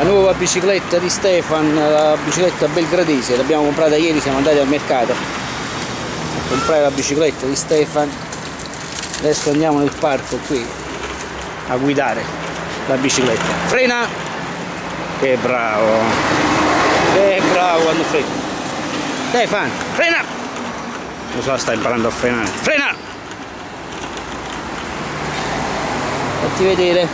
La nuova bicicletta di Stefan, la bicicletta belgradese, l'abbiamo comprata ieri, siamo andati al mercato a comprare la bicicletta di Stefan. Adesso andiamo nel parco qui a guidare la bicicletta. Frena! Che bravo! Che bravo quando frena! Stefan, frena! Non so, sta imparando a frenare. Frena! Fatti vedere.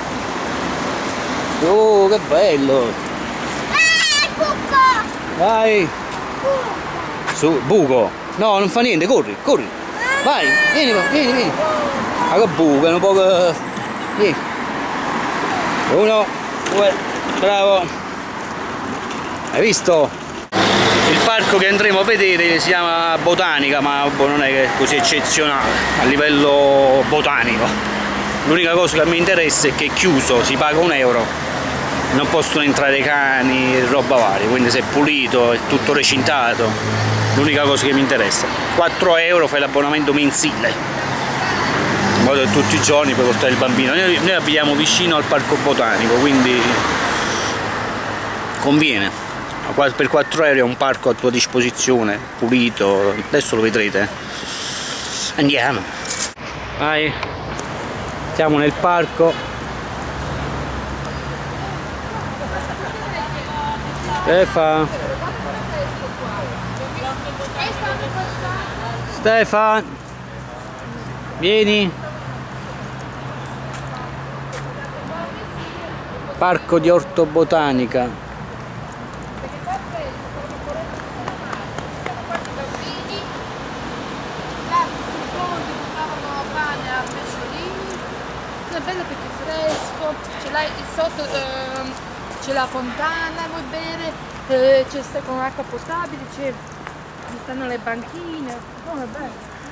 Oh, che bello! Buco! Vai! Su, buco! No, non fa niente, corri, corri! Vai, vieni, vieni! Ah, che buco, è un po' che... Vieni! 1, 2, bravo! Hai visto? Il parco che andremo a vedere si chiama Botanica, ma non è che è così eccezionale a livello botanico. L'unica cosa che mi interessa è che è chiuso, si paga €1, non possono entrare cani e roba varia, quindi se è pulito, è tutto recintato, l'unica cosa che mi interessa. €4 fai l'abbonamento mensile, in modo che tutti i giorni puoi portare il bambino. Noi abitiamo vicino al parco botanico, quindi conviene. Per €4 è un parco a tua disposizione, pulito, adesso lo vedrete. Andiamo. Vai. Siamo nel parco. Stefan, vieni. Parco di ortobotanica. È bello perché è fresco, ce l'hai sotto, c'è la fontana, vuoi bere, c'è sta con acqua potabile, ci stanno le banchine, oh, è bello.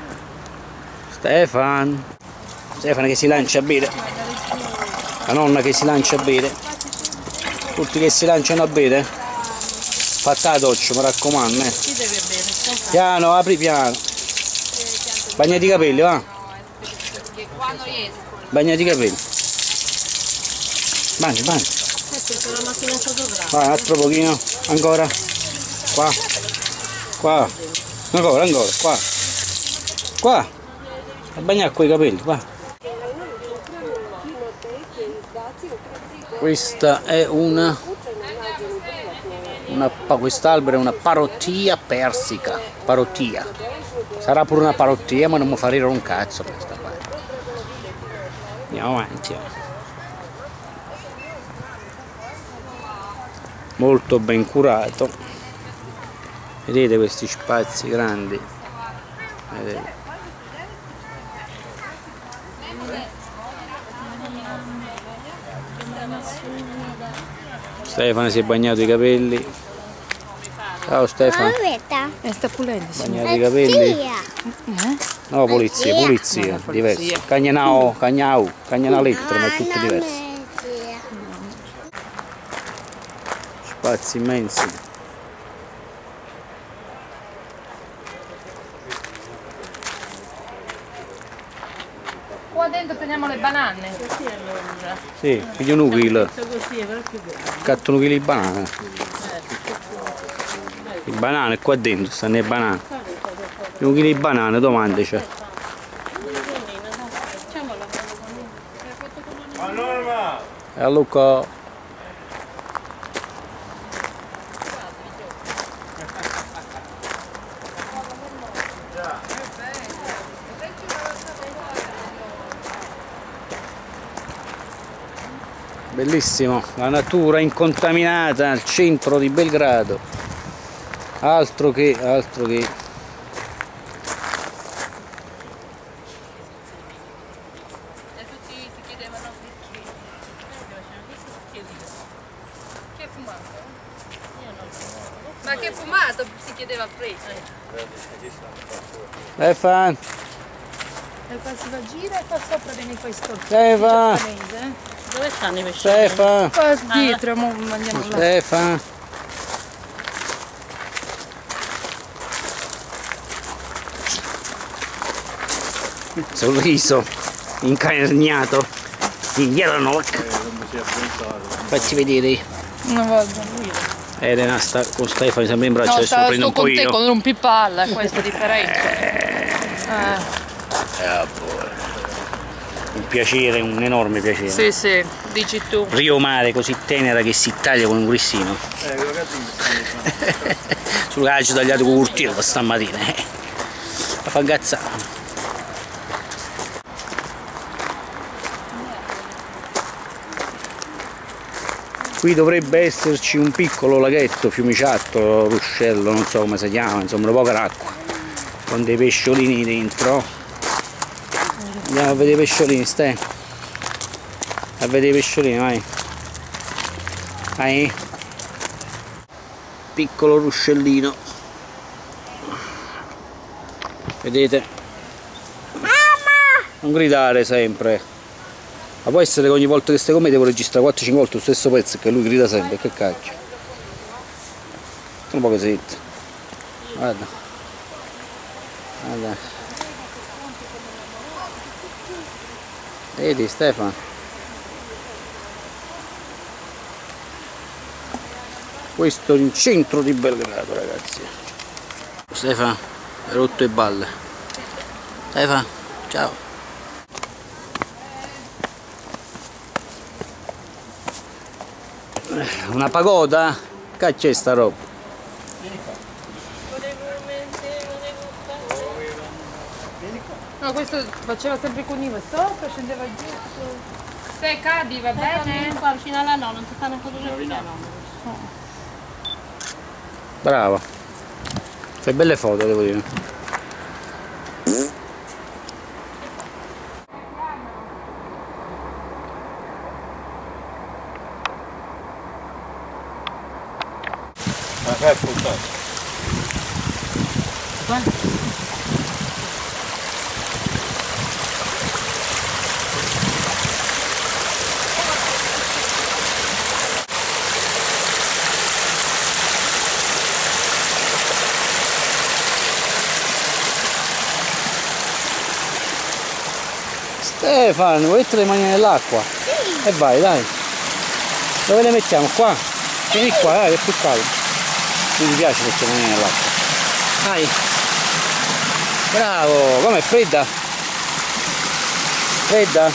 Stefan che si lancia a bere, la nonna che si lancia a bere, tutti che si lanciano a bere, fatta la doccia, mi raccomando. Chi deve bere? Piano, apri piano, bagnati i capelli, va? Perché qua non riesco. Bagnati i capelli. Bagni. C'è la macchina fotografica. Vai, un altro pochino. Ancora. Qua. Ancora. Qua. A bagnare quei capelli, va. Questa è quest'albero è una parottia persica. Parottia. Sarà pure una parottia, ma non mi fa ridere un cazzo questa qua. Andiamo avanti. Molto ben curato. Vedete questi spazi grandi? Vedete? Stefano si è bagnato i capelli. Ciao Stefano. Sta pulendo. Bagnato i capelli. No, pulizia, diverso. Cagnanao lettera, ma è tutto diverso. Spazi immensi. Qua dentro teniamo le banane. Sì, piglio un chilo. Catto un chilo di banane. Le banane qua dentro, stanno le banane. Un chilo di banane, domande c'è. E a Luca. Bellissimo, la natura incontaminata al centro di Belgrado. Altro che. Ma che fumato si chiedeva prima? Stefan! E qua si va a gira e qua sopra viene questo Stefan! Dove stanno i pesci? Stefan! Qua dietro, andiamo là. Stefan! Sorriso incarniato di Yellowknock. Facci vedere Non voglio. Elena sta con Stefano sempre in braccio, No, adesso lo prendo un po' con te io. con rompipalla, questa è differenza. Un piacere, un enorme piacere. Sì, sì, dici tu. Rio Mare così tenera che si taglia con un grissino. Sul calcio tagliato con un tiro stamattina. La fa incazzare. Qui dovrebbe esserci un piccolo laghetto, fiumiciattolo, ruscello, non so come si chiama, insomma una poca acqua, con dei pesciolini dentro. Andiamo a vedere i pesciolini, stai? A vedere i pesciolini, vai. Vai. Piccolo ruscellino. Vedete? Non gridare sempre. Ma può essere che ogni volta che stai con me devo registrare 4-5 volte lo stesso pezzo che lui grida sempre, che cacchio. Un po' che zitto. Guarda. Guarda. Vedi Stefano? Questo è il centro di Belgrado, ragazzi. Stefano, hai rotto le balle. Stefano, ciao. Una pagoda? Caccia sta roba. No, questo faceva sempre con Ivo sopra, scendeva giù. Se cadi va bene? Qua vicino alla nonna, non si stanno facendo vicino alla nonna. Brava. Fai belle foto, devo dire. Ma è puntato. Stefano, vuoi mettere le mani nell'acqua? Sì. E vai, dai. Dove le mettiamo? Qua? Vieni qua, dai, è più caldo. Mi piace mettere le mani nell'acqua. Dai. Bravo, com'è fredda? Fredda?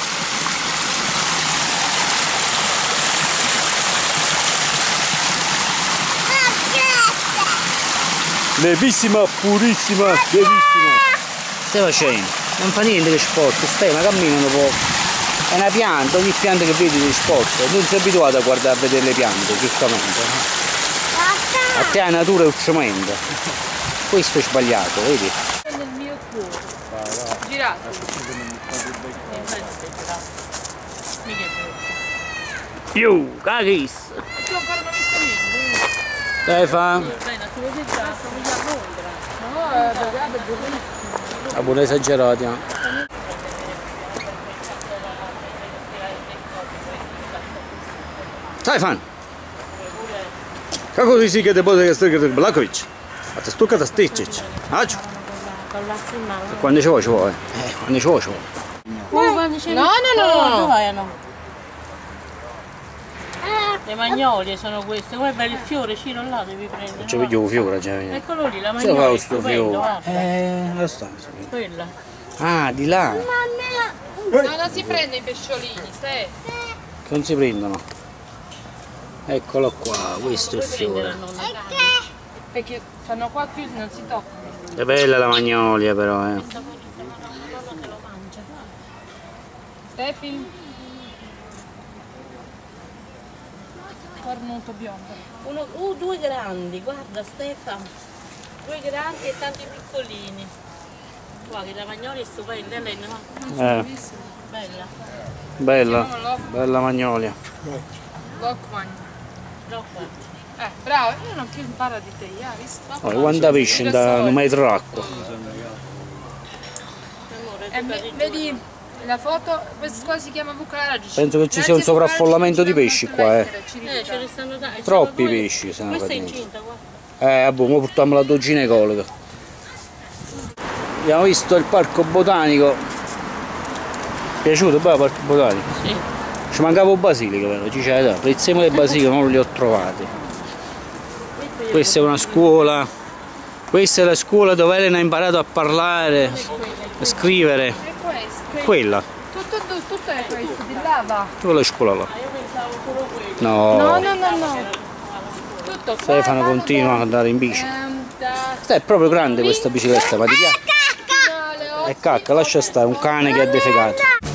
Levissima, purissima, levissima. Stai facendo? Non fa niente che sport, stai, ma cammina un po'. È una pianta, ogni pianta che vedi di sport. Non sei abituato a guardare a vedere le piante, giustamente. A te la natura è un cemento. Questo è sbagliato, vedi? Nel mio cuore. Girato. Più, cagis. Tu ancora non hai visto niente? Stefano. Bene, tu lo sei già, sono già a Londra. No, è bellissimo. Ah, pure esagerati. Stefano. Kako ti si che te bude strigati Blakovic? A te stucca da Sticic. Aggio. Quando ci vuoi ci vuoi. Quando ci vuoi ci vuoi. No. Le magnolie sono queste, guarda il fiore, Ciro là devi prendere. C'è più fiore, già. Eccolo lì, la C'è fa magnolia. questo fiore. Lo sta. Quella. Ah, di là. No, non si prende i pesciolini, stai. Che non si prendono. Eccolo qua, questo è il fiore. Perché stanno qua chiusi, non si toccano. È bella la magnolia però, Stefi? Cornuto biondo. Due grandi, guarda Stefano. Due grandi e tanti piccolini. Guarda che la magnolia è stupenda, Elena. Bella. Bella, bella magnolia. Lockman. Troppo. Bravo, io non più imparo di te, hai visto? Quando pesce da un metro d'acqua. Vedi la foto, questa qua si chiama bucaraggio. Penso che ci sia un sovraffollamento di pesci qua, Ce ne stanno tanti. Troppi pesci sono Questa è qua dentro. incinta, guarda. Vabbè, ora portiamo la tua ginecologa. Abbiamo visto il parco botanico. Piaciuto? Bello il parco botanico? Sì. Ci Ci mancava il basilico, però, dice, prezzemolo e basilico non li ho trovati. Questa è una scuola, questa è la scuola dove Elena ha imparato a parlare, a scrivere. È questo. Quella, Tutto è questo, di là va. quella scuola là. No, No, no, no, no. Tutto qua. Stefano continua ad andare in bici. È proprio grande questa bicicletta, ma ti piace? No, le È cacca, lascia stare, un cane che ha defecato.